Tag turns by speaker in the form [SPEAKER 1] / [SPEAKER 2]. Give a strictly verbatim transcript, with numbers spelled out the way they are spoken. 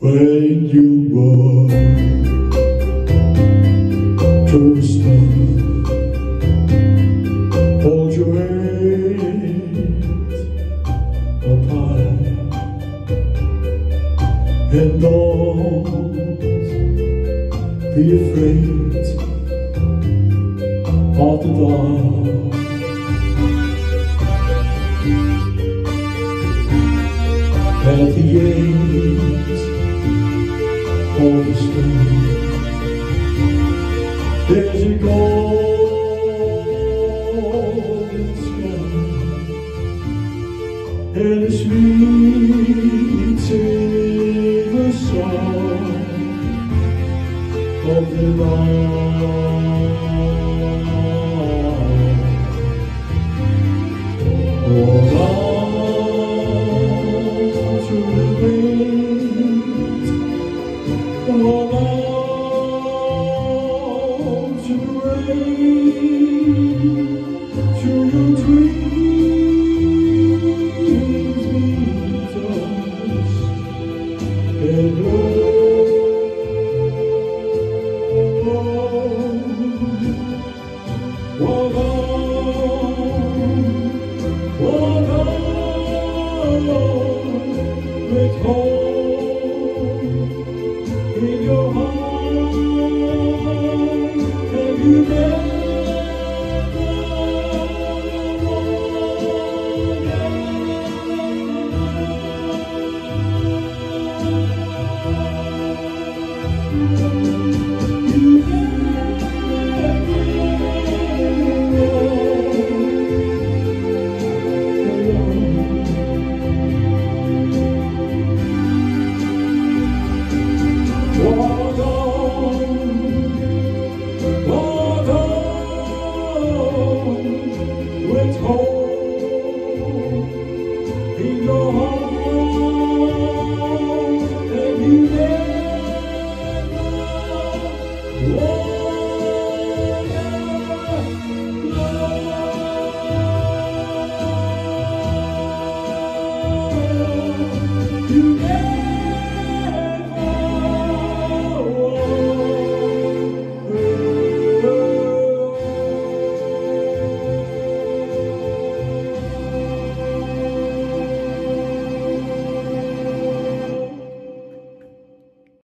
[SPEAKER 1] When you walk to the start, hold your hands up high and don't be afraid of the dark. At the end of the storm, there's a golden sky and a sweet silver song of the night. Oh, hold on to the rain, to your dreams meet us and blow. Hold on, hold on, with hope in your heart. Have you never Walk on, walk on, with hope.